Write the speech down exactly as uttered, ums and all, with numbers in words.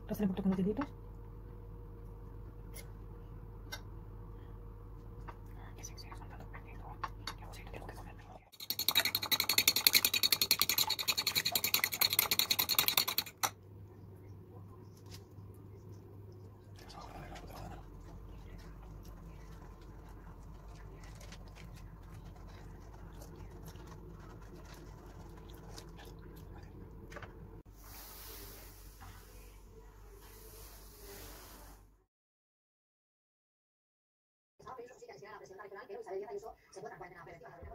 Rozar un poquito con los deditos. Qué sexy es, mandado perdido. Qué gusito, tengo que comerme. La presidenta regional, Isabel Díaz Ayuso, se encuentra en cuarentena preventiva.